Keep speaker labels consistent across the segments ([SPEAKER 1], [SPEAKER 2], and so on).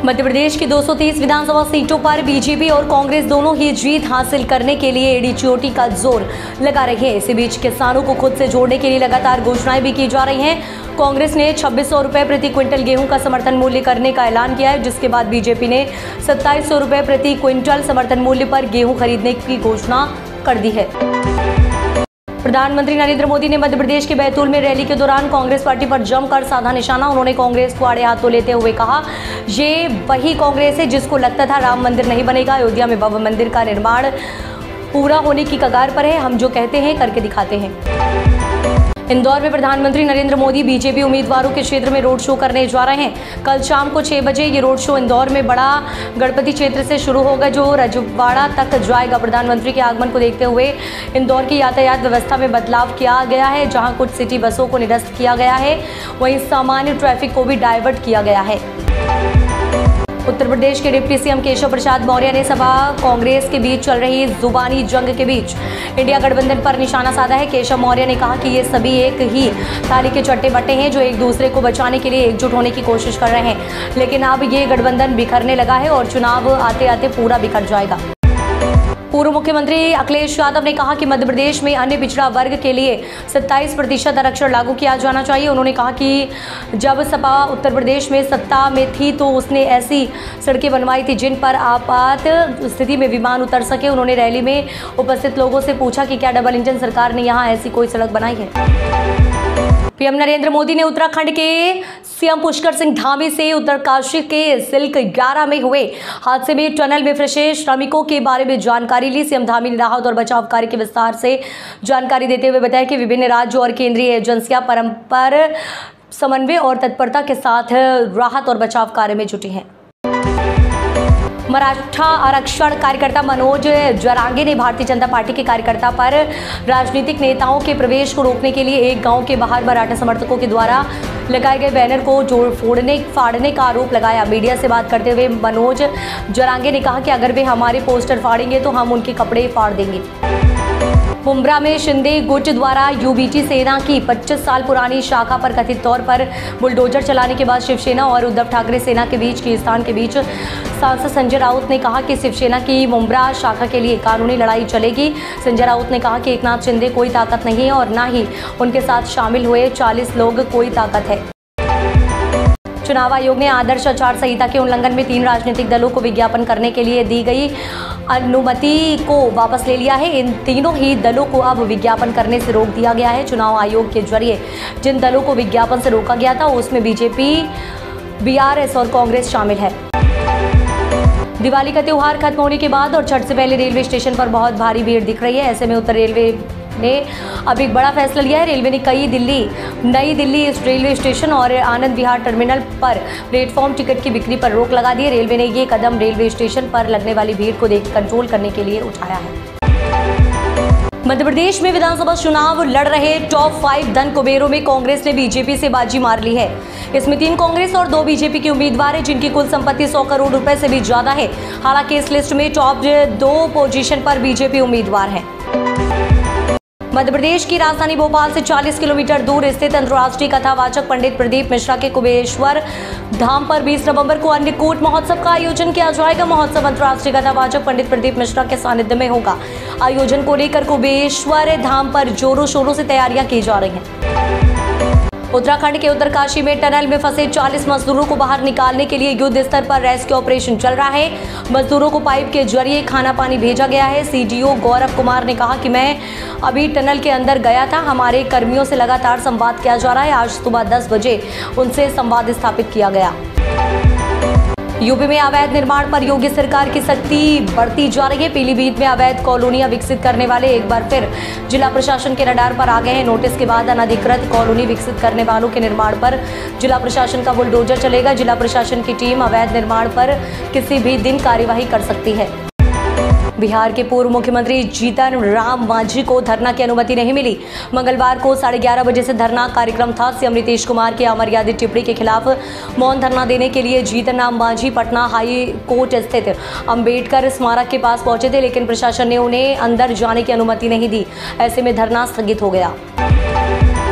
[SPEAKER 1] मध्य प्रदेश की 230 विधानसभा सीटों पर बीजेपी और कांग्रेस दोनों ही जीत हासिल करने के लिए एडीचोटी का जोर लगा रही है। इसी बीच किसानों को खुद से जोड़ने के लिए लगातार घोषणाएं भी की जा रही हैं। कांग्रेस ने 2600 रुपए प्रति क्विंटल गेहूं का समर्थन मूल्य करने का ऐलान किया है, जिसके बाद बीजेपी ने 2700 रुपए प्रति क्विंटल समर्थन मूल्य पर गेहूं खरीदने की घोषणा कर दी है। प्रधानमंत्री नरेंद्र मोदी ने मध्य प्रदेश के बैतूल में रैली के दौरान कांग्रेस पार्टी पर जमकर साधा निशाना। उन्होंने कांग्रेस को आड़े हाथों लेते हुए कहा, ये वही कांग्रेस है जिसको लगता था राम मंदिर नहीं बनेगा, अयोध्या में भव्य मंदिर का निर्माण पूरा होने की कगार पर है, हम जो कहते हैं करके दिखाते हैं। इंदौर में प्रधानमंत्री नरेंद्र मोदी बीजेपी उम्मीदवारों के क्षेत्र में रोड शो करने जा रहे हैं। कल शाम को 6 बजे ये रोड शो इंदौर में बड़ा गणपति क्षेत्र से शुरू होगा, जो रजवाड़ा तक जाएगा। प्रधानमंत्री के आगमन को देखते हुए इंदौर की यातायात व्यवस्था में बदलाव किया गया है। जहां कुछ सिटी बसों को निरस्त किया गया है, वहीं सामान्य ट्रैफिक को भी डायवर्ट किया गया है। उत्तर प्रदेश के डिप्टी सीएम केशव प्रसाद मौर्य ने सपा कांग्रेस के बीच चल रही जुबानी जंग के बीच इंडिया गठबंधन पर निशाना साधा है। केशव मौर्य ने कहा कि ये सभी एक ही थाली के चट्टे बट्टे हैं, जो एक दूसरे को बचाने के लिए एकजुट होने की कोशिश कर रहे हैं, लेकिन अब ये गठबंधन बिखरने लगा है और चुनाव आते आते पूरा बिखर जाएगा। पूर्व मुख्यमंत्री अखिलेश यादव ने कहा कि मध्य प्रदेश में अन्य पिछड़ा वर्ग के लिए 27% आरक्षण लागू किया जाना चाहिए। उन्होंने कहा कि जब सपा उत्तर प्रदेश में सत्ता में थी तो उसने ऐसी सड़कें बनवाई थी जिन पर आपात स्थिति में विमान उतर सके। उन्होंने रैली में उपस्थित लोगों से पूछा कि क्या डबल इंजन सरकार ने यहाँ ऐसी कोई सड़क बनाई है। पीएम नरेंद्र मोदी ने उत्तराखंड के सीएम पुष्कर सिंह धामी से उत्तरकाशी के सिल्क 11 में हुए हादसे में टनल में फंसे श्रमिकों के बारे में जानकारी ली। सीएम धामी ने राहत और बचाव कार्य के विस्तार से जानकारी देते हुए बताया कि विभिन्न राज्यों और केंद्रीय एजेंसियां परस्पर समन्वय और तत्परता के साथ राहत और बचाव कार्य में जुटी हैं। मराठा आरक्षण कार्यकर्ता मनोज जरांगे ने भारतीय जनता पार्टी के कार्यकर्ता पर राजनीतिक नेताओं के प्रवेश को रोकने के लिए एक गांव के बाहर मराठा समर्थकों के द्वारा लगाए गए बैनर को फाड़ने का आरोप लगाया। मीडिया से बात करते हुए मनोज जरांगे ने कहा कि अगर वे हमारे पोस्टर फाड़ेंगे तो हम उनके कपड़े फाड़ देंगे। मुंब्रा में शिंदे गुट द्वारा यूबीटी सेना की 25 साल पुरानी शाखा पर कथित तौर पर बुलडोजर चलाने के बाद शिवसेना और उद्धव ठाकरे सेना के बीच खींचतान के बीच सांसद संजय राउत ने कहा कि शिवसेना की मुंब्रा शाखा के लिए कानूनी लड़ाई चलेगी। संजय राउत ने कहा कि एकनाथ शिंदे कोई ताकत नहीं है और न ही उनके साथ शामिल हुए 40 लोग कोई ताकत है। चुनाव आयोग ने आदर्श आचार संहिता के उल्लंघन में 3 राजनीतिक दलों को विज्ञापन करने के लिए दी गई अनुमति को वापस ले लिया है। इन तीनों ही दलों को अब विज्ञापन करने से रोक दिया गया है। चुनाव आयोग के जरिए जिन दलों को विज्ञापन से रोका गया था उसमें बीजेपी, बीआरएस और कांग्रेस शामिल है। दिवाली का त्योहार खत्म होने के बाद और छठ से पहले रेलवे स्टेशन पर बहुत भारी भीड़ दिख रही है। ऐसे में उत्तर रेलवे ने अब एक बड़ा फैसला लिया है। रेलवे ने नई दिल्ली रेलवे स्टेशन और आनंद विहार टर्मिनल पर प्लेटफॉर्म टिकट की बिक्री पर रोक लगा दी है। रेलवे ने ये कदम रेलवे स्टेशन पर लगने वाली भीड़ को कंट्रोल करने के लिए उठाया है। मध्य प्रदेश में विधानसभा चुनाव लड़ रहे टॉप 5 धन कुबेरों में कांग्रेस ने बीजेपी से बाजी मार ली है। इसमें 3 कांग्रेस और 2 बीजेपी के उम्मीदवार हैं, जिनकी कुल संपत्ति 100 करोड़ रुपए से भी ज्यादा है। हालांकि इस लिस्ट में टॉप 2 पोजीशन पर बीजेपी उम्मीदवार हैं। मध्य प्रदेश की राजधानी भोपाल से 40 किलोमीटर दूर स्थित अंतर्राष्ट्रीय कथावाचक पंडित प्रदीप मिश्रा के कुबेश्वर धाम पर 20 नवंबर को अन्नकूट महोत्सव का आयोजन किया जाएगा। महोत्सव अंतर्राष्ट्रीय कथावाचक पंडित प्रदीप मिश्रा के सानिध्य में होगा। आयोजन को लेकर कुबेश्वर धाम पर जोरों शोरों से तैयारियां की जा रही हैं। उत्तराखंड के उत्तरकाशी में टनल में फंसे 40 मजदूरों को बाहर निकालने के लिए युद्ध स्तर पर रेस्क्यू ऑपरेशन चल रहा है। मजदूरों को पाइप के जरिए खाना पानी भेजा गया है। सीडीओ गौरव कुमार ने कहा कि मैं अभी टनल के अंदर गया था। हमारे कर्मियों से लगातार संवाद किया जा रहा है। आज सुबह 10 बजे उनसे संवाद स्थापित किया गया। यूपी में अवैध निर्माण पर योगी सरकार की सख्ती बढ़ती जा रही है। पीलीभीत में अवैध कॉलोनियां विकसित करने वाले एक बार फिर जिला प्रशासन के रडार पर आ गए हैं। नोटिस के बाद अनधिकृत कॉलोनी विकसित करने वालों के निर्माण पर जिला प्रशासन का बुलडोजर चलेगा। जिला प्रशासन की टीम अवैध निर्माण पर किसी भी दिन कार्यवाही कर सकती है। बिहार के पूर्व मुख्यमंत्री जीतन राम मांझी को धरना की अनुमति नहीं मिली। मंगलवार को 11:30 बजे से धरना कार्यक्रम था। सीएम नीतीश कुमार की अमर्यादित टिप्पणी के खिलाफ मौन धरना देने के लिए जीतन राम मांझी पटना हाई कोर्ट स्थित अंबेडकर स्मारक के पास पहुंचे थे, लेकिन प्रशासन ने उन्हें अंदर जाने की अनुमति नहीं दी। ऐसे में धरना स्थगित हो गया।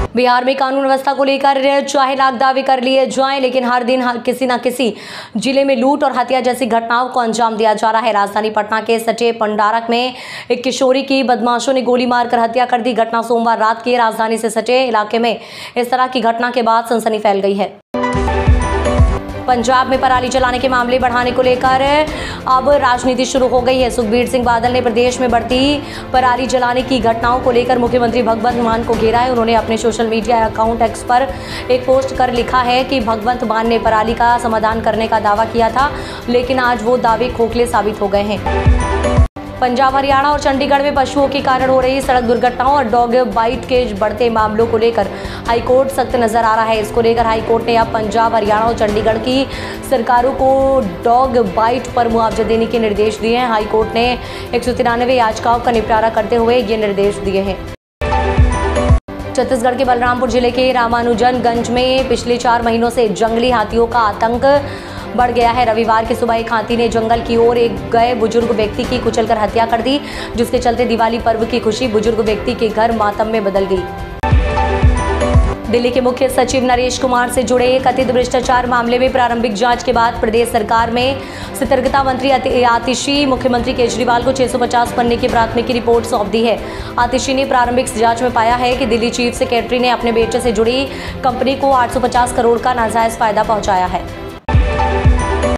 [SPEAKER 1] बिहार में कानून व्यवस्था को लेकर चाहे लाख दावे कर लिए जाएं, लेकिन हर दिन किसी न किसी जिले में लूट और हत्या जैसी घटनाओं को अंजाम दिया जा रहा है। राजधानी पटना के सटे पंडारक में एक किशोरी की बदमाशों ने गोली मारकर हत्या कर दी। घटना सोमवार रात की राजधानी से सटे इलाके में इस तरह की घटना के बाद सनसनी फैल गई है। पंजाब में पराली जलाने के मामले बढ़ाने को लेकर अब राजनीति शुरू हो गई है। सुखबीर सिंह बादल ने प्रदेश में बढ़ती पराली जलाने की घटनाओं को लेकर मुख्यमंत्री भगवंत मान को घेरा है। उन्होंने अपने सोशल मीडिया अकाउंट एक्स पर एक पोस्ट कर लिखा है कि भगवंत मान ने पराली का समाधान करने का दावा किया था, लेकिन आज वो दावे खोखले साबित हो गए हैं। पंजाब, हरियाणा और चंडीगढ़ में पशुओं के कारण हो रही सड़क दुर्घटनाओं और डॉग बाइट के बढ़ते मामलों को लेकर हाईकोर्ट सख्त नजर आ रहा है। इसको लेकर हाईकोर्ट ने अब पंजाब, हरियाणा और चंडीगढ़ की सरकारों को डॉग बाइट पर मुआवजा देने के निर्देश दिए हैं। हाईकोर्ट ने 193 याचिकाओं का निपटारा करते हुए ये निर्देश दिए हैं। छत्तीसगढ़ के बलरामपुर जिले के रामानुजनगंज में पिछले 4 महीनों से जंगली हाथियों का आतंक बढ़ गया है। रविवार की सुबह एक हाथी ने जंगल की ओर एक गए बुजुर्ग व्यक्ति की कुचलकर हत्या कर दी, जिसके चलते दिवाली पर्व की खुशी बुजुर्ग व्यक्ति के घर मातम में बदल गई। दिल्ली के मुख्य सचिव नरेश कुमार से जुड़े कथित भ्रष्टाचार मामले में प्रारंभिक जांच के बाद प्रदेश सरकार में सतर्कता मंत्री आतिशी मुख्यमंत्री केजरीवाल को 650 पन्ने की प्राथमिकी रिपोर्ट सौंप दी है। आतिशी ने प्रारंभिक जांच में पाया है कि दिल्ली चीफ सेक्रेटरी ने अपने बेटे से जुड़ी कंपनी को 850 करोड़ का नाजायज फायदा पहुंचाया है।